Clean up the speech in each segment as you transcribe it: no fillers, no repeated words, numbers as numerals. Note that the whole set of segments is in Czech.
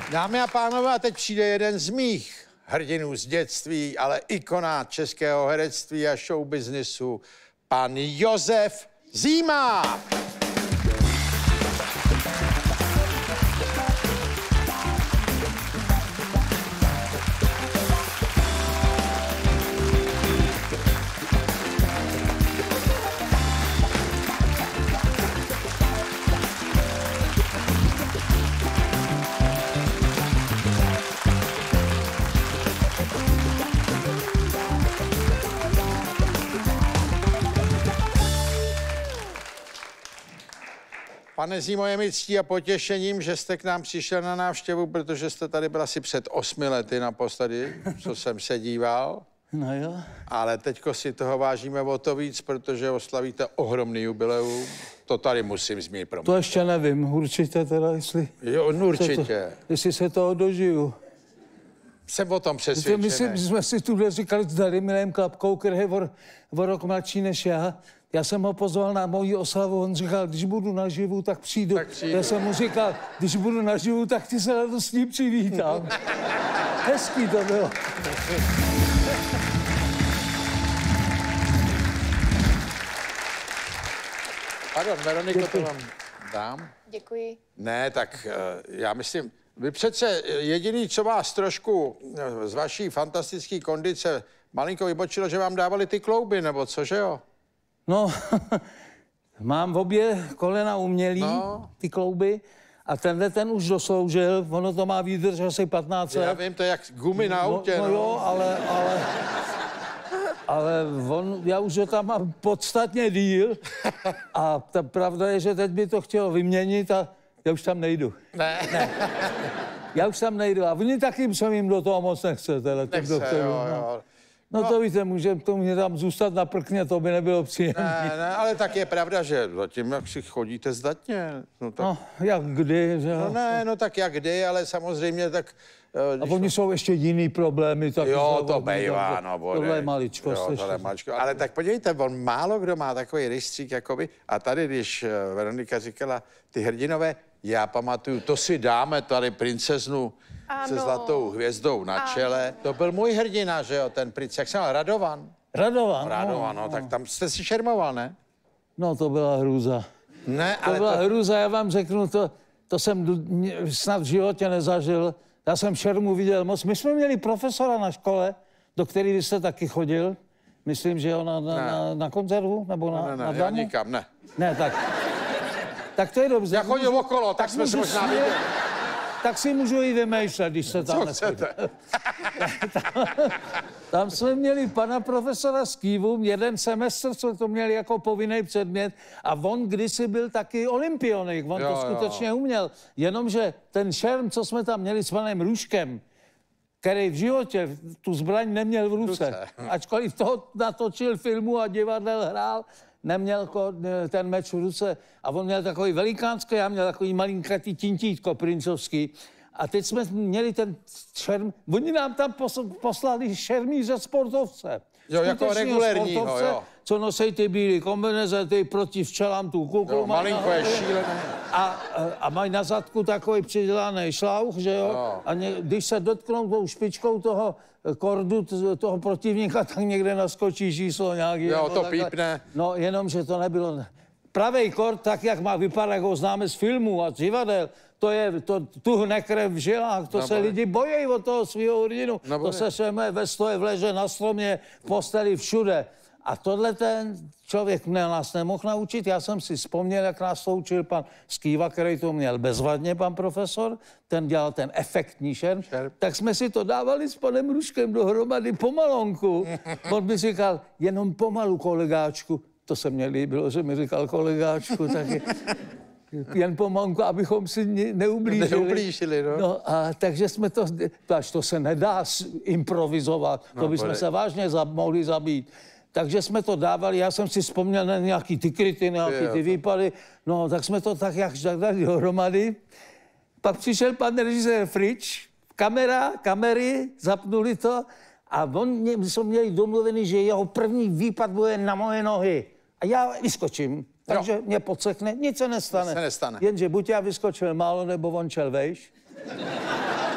Dámy a pánové, a teď přijde jeden z mých hrdinů z dětství, ale ikona českého herectví a showbiznisu, pan Josef Zima. Pane Zimo, je mi ctí a potěšením, že jste k nám přišel na návštěvu, protože jste tady byl asi před 8 lety naposledy, co jsem se díval. No jo. Ale teďko si toho vážíme o to víc, protože oslavíte ohromný jubileum. To tady musím zmínit pro mě. To ještě nevím, určitě teda, jestli... Jo, určitě. Jestli se toho dožiju. Jsem o tom přesvědčený. My jsme si tuhle říkali s Darimilem Klapkou, který je o rok mladší než já. Já jsem ho pozval na moji oslavu, on říkal, když budu naživu, tak přijdu. Já jsem mu říkal, když budu naživu, tak ty se radostně přivítám. Hezký to bylo. Pardon, Veroniko, to vám dám. Děkuji. Ne, tak já myslím, vy přece jediný, co vás trošku z vaší fantastické kondice malinko vybočilo, že vám dávali ty klouby, nebo co, že jo? No, mám v obě kolena umělý, ty klouby, a ten už dosloužil, ono to má výdrž asi 15 let. Já vím, to je jak gumy na autě, no. Jo, ale já už ho tam mám podstatně díl a ta pravda je, že teď by to chtělo vyměnit a já už tam nejdu. Ne. Já už tam nejdu a oni taky se jim do toho moc nechce. Jo. No to víte, může to mě tam zůstat na prkně, to by nebylo příjemné. Ne, ale tak je pravda, že zatím, jak si chodíte zdatně. No jak kdy, že jo? No tak jak kdy, ale samozřejmě tak... A oni jsou ještě jiný problémy. Tak jo, to bejvá, no bude. Tohle je maličko. Jo, tohle je maličko. Ale tak podívejte, on málo kdo má takový rejstřík, jakoby. A tady, když Veronika říkala, ty hrdinové, já pamatuju, to si dáme tady princeznu se zlatou hvězdou na čele. To byl můj hrdina, že jo, ten princ, jak se jmenal, Radovan. Radovan, no, tak tam jste si šermoval, ne? No, to byla hrůza. Ne, ale to byla hrůza, já vám řeknu, to jsem snad v životě nezažil. Já jsem šermu viděl moc. My jsme měli profesora na škole, do který vy jste taky chodil. Myslím, že jo, na konzervu, nebo na damu? Já nikam, ne. Ne, tak to je dobře. Já chodil okolo, tak jsme se možná viděli. Tak si můžu i vymýšlet, když se tam chcete? Tam jsme měli pana profesora Skývu, jeden semestr, co to měli jako povinný předmět a on kdysi byl taky olympionik, on to skutečně uměl. Jenomže ten šerm, co jsme tam měli s panem Růžkem, který v životě tu zbraň neměl v ruce. Ačkoliv toho natočil filmu a divadel hrál, neměl ten meč v ruce a on měl takový velikánský, já měl takový malinkatý tintítko princovský. A teď jsme měli ten šerm, oni nám tam poslali šermíře sportovce. Jo, jako regulérního, jo. Co nosí ty bílý kombineze, ty proti včelám tu kuklu. Jo, malinko je šílené. A mají na zadku takový přidělaný šlauch, že jo? A když se dotknou tou špičkou toho kordu, toho protivníka, tak někde naskočí číslo nějaký. Jo, to pípne. No, jenom, že to nebylo... Pravej kord, tak jak má vypadat, jak ho známe z filmů a z divadel, to tuhne krev v žilách, to se lidi bojí od toho svého hrdinu. To se šeme ve stoje, v leže, na stromě, v posteli, všude. A tohle ten člověk nás nemohl naučit. Já jsem si vzpomněl, jak nás to učil pan Skýva, který to měl bezvadně, pan profesor. Ten dělal ten efektní šerm. Tak jsme si to dávali s panem Ruškem dohromady pomalonku. On mi říkal, jenom pomalu, kolegáčku. To se mně líbilo, že mi říkal kolegáčku taky. Jen pomalonku, abychom si neublížili. No a takže jsme to se nedá improvizovat. To bychom se vážně mohli zabít. Takže jsme to dávali, já jsem si vzpomněl na nějaký ty kryty, nějaký ty výpady. No, tak jsme to tak jak dali dohromady. Pak přišel pan režisér Frič, kamery, zapnuli to a my jsme měli domluvený, že jeho první výpad bude na moje nohy. A já vyskočím, takže mě podsekne, nic se nestane. Jenže buď já vyskočil málo, nebo on čel vejš.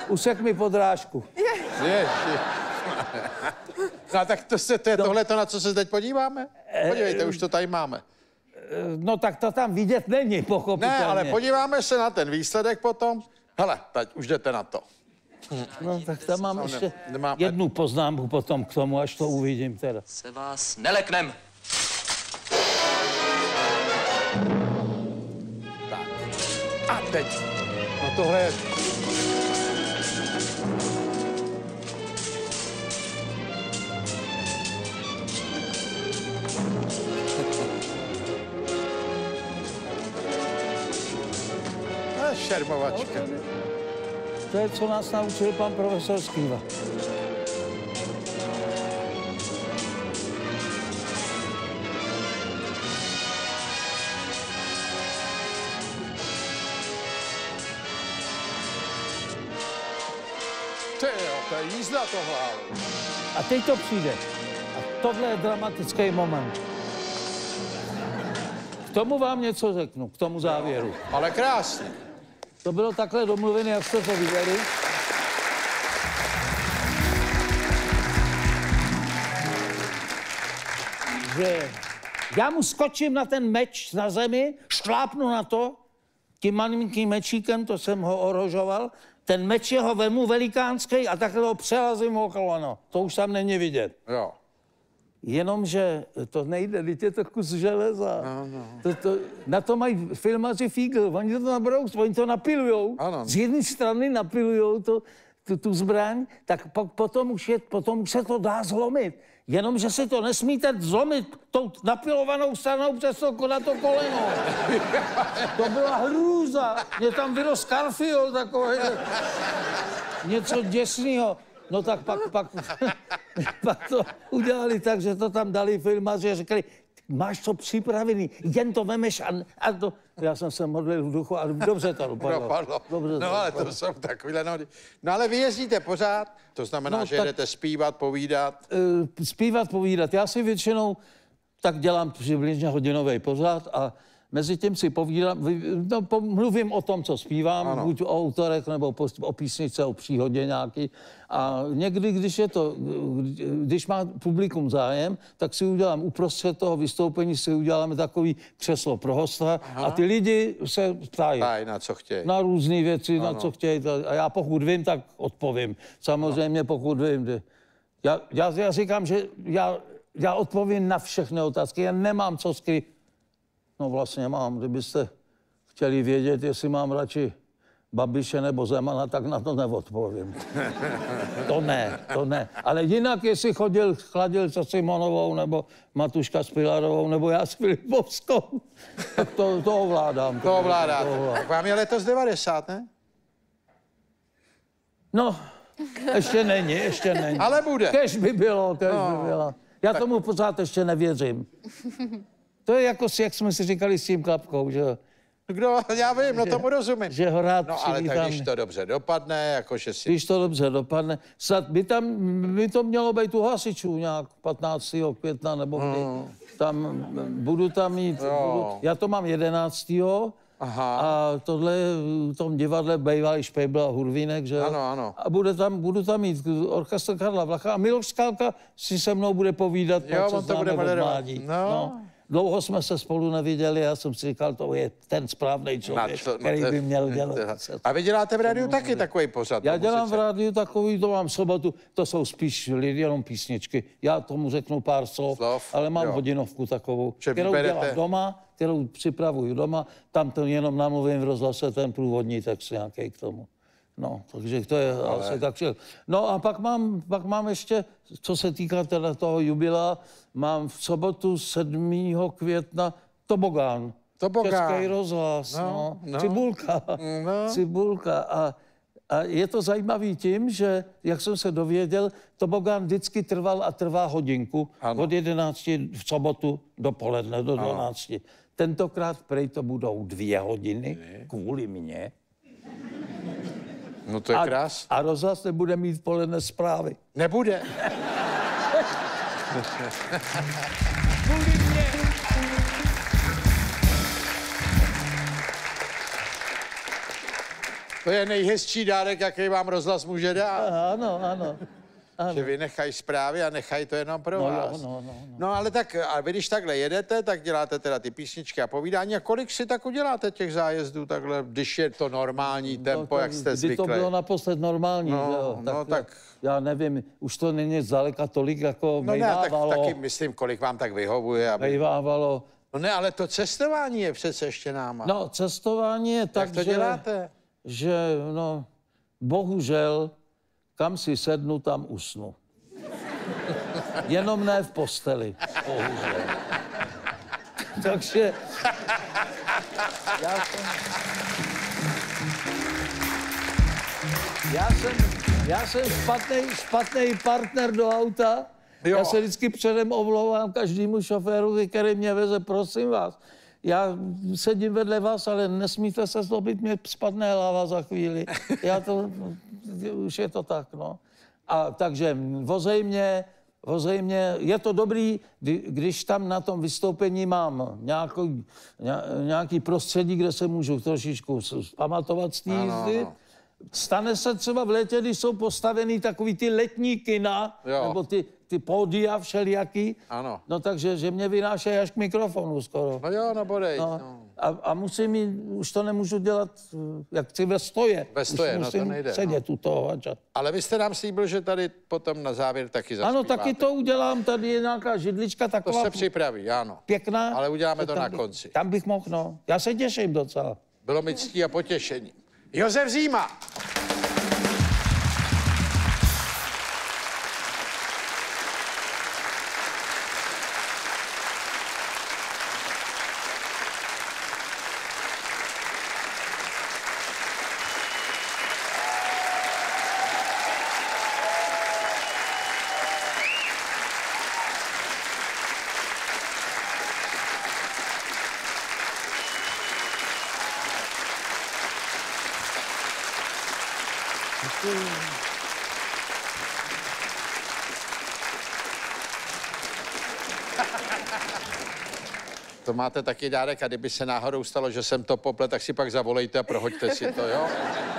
Usek mi podrážku. Ježiš. No tak to je tohleto, na co se teď podíváme? Podívejte, už to tady máme. No tak to tam vidět není, pochopitelně. Ne, ale podíváme se na ten výsledek potom. Hele, teď už jdete na to. No tak tam mám ještě jednu poznámku potom k tomu, až to uvidím teda. Se vás neleknem. Tak. A teď. No tohle je... Šermovačka. To je, co nás naučil pan profesor Skýva. To je jízda tohle. A teď to přijde. A tohle je dramatický moment. K tomu vám něco řeknu, k tomu závěru. Ale krásně. To bylo takhle domluvené, jak jste to viděli. Že já mu skočím na ten meč na zemi, šlápnu na to, tím malinkým mečíkem, to jsem ho ohrožoval, ten meč jeho vemu velikánský a takhle ho přelazím okolo, no. To už tam není vidět. Jo. Jenomže to nejde, teď je to kus železa. Na to mají filmaři fígl, oni to naberou, oni to napilujou. Ano. Z jedné strany napilujou tu zbraň, tak potom už se to dá zlomit. Jenomže se to nesmíte zlomit tou napilovanou stranou přes na to koleno. To byla hrůza. Mě tam vyrost Garfield takový. Něco děsného. No tak pak to udělali tak, že to tam dali filmaři a řekli, máš to připravený, jen to vemeš a to... Já jsem se modlil v duchu, ale dobře to dopadlo. No ale to jsou takovýhle nohody. No ale vy jezdíte pořád, to znamená, že jdete zpívat, povídat? Zpívat, povídat. Já si většinou tak dělám přibližně hodinový pořád a mezi tím si povídám, mluvím o tom, co zpívám, ano. Buď o autorech, nebo o písničce, o příhodě nějaký. A někdy, když má publikum zájem, tak si udělám uprostřed toho vystoupení, si uděláme takový křeslo pro hosta. Aha. A ty lidi se ptají. Na co chtějí. Na různé věci, ano. Na co chtějí. A já pokud vím, tak odpovím. Samozřejmě pokud vím. Já říkám, že já odpovím na všechny otázky. Já nemám co skrýt. No vlastně mám, kdybyste chtěli vědět, jestli mám radši Babiše nebo Zemana, tak na to neodpovím. To ne. Ale jinak, jestli chladil se Simonovou, nebo Matuška s Pilarovou, nebo já s Filipovskou, tak to ovládám. To ovládáte. Tak vám je letos 90, ne? No, ještě není. Ale bude. Kež by bylo. Já tomu pořád ještě nevěřím. To je jako jak jsme si říkali s tím Klapkou, že jo. Kdo? Já vím, no tomu rozumím. Že ho rád no ale tak když to dobře dopadne, jakože si... Když to dobře dopadne, by to mělo být u hasičů nějak 15. května nebo kdy. Tam budu tam mít, já to mám 11. Aha. A tohle v tom divadle bývalý Špejbl a Hurvínek, že jo? Ano. A budu tam mít orchestr Karla Vlacha a Miloš Skalka si se mnou bude povídat, co známe od mládí. No. Dlouho jsme se spolu neviděli, já jsem si říkal, to je ten správný člověk, který by měl dělat. A vy děláte v rádiu taky takový pořad? Já dělám v rádiu takový, to mám sobotu, to jsou spíš jenom písničky. Já tomu řeknu pár slov, ale mám hodinovku takovou, kterou dělám doma, kterou připravuju doma, tam to jenom namluvím v rozhlase ten průvodní text nějaký k tomu. No, takže to je asi tak všechno. No a pak mám ještě, co se týká teda toho jubilea, mám v sobotu 7. května Tobogán. Český rozhlas, no. Cibulka. A je to zajímavý tím, že, jak jsem se dověděl, Tobogán vždycky trval a trvá hodinku. Ano. Od 11 v sobotu dopoledne do 12. Ano. Tentokrát prej to budou 2 hodiny kvůli mně. No to je krás. A rozhlas nebude mít poledne zprávy. Nebude. Kvůli mě. To je nejhezčí dárek, jaký vám rozhlas může dát. Ano, ano. Ano. Že vy nechají zprávy a nechají to jenom pro vás. Jo, No ale tak, a vy když takhle jedete, tak děláte teda ty písničky a povídání. A kolik si tak uděláte těch zájezdů takhle, když je to normální tempo, jak jste zvyklí? Kdy to bylo naposled normální, jo? Tak... Já nevím, už to není zdaleka tolik, jako no mejvávalo. Ne, tak taky myslím, kolik vám tak vyhovuje. Aby... Mejvávalo. No ne, ale to cestování je přece ještě náma. No, cestování je tak, jak to děláte? Že, no, bohužel, kam si sednu, tam usnu. Jenom ne v posteli, bohužel. Takže... Já jsem špatný partner do auta. Jo. Já se vždycky předem omlouvám každému šoférovi, který mě veze, prosím vás. Já sedím vedle vás, ale nesmíte se zlobit, mě spadne hlava za chvíli. Už je to tak, no. A takže vozej mě, je to dobrý, když tam na tom vystoupení mám nějaký prostředí, kde se můžu trošičku pamatovat z té jízdy. Stane se třeba v létě, když jsou postavený takový ty letní kina, nebo ty pódia všelijaký. Ano. No takže, že mě vynášejí až k mikrofonu skoro. No jo, no bodej. No. A musím už to nemůžu dělat, jak chci ve stoje. Ve stoje, no to nejde. Sedět u toho. Ale vy jste nám slíbil, že tady potom na závěr taky zaspíváte. Ano, taky to udělám, tady je nějaká židlička taková. To se připraví, ano. Pěkná. Ale uděláme to na konci. Tam bych mohl, no. Já se těším docela. Bylo mi ctí a potěšení. Josef Zima. To máte taky dárek a kdyby se náhodou stalo, že jsem to poplet, tak si pak zavolejte a prohoďte si to, jo?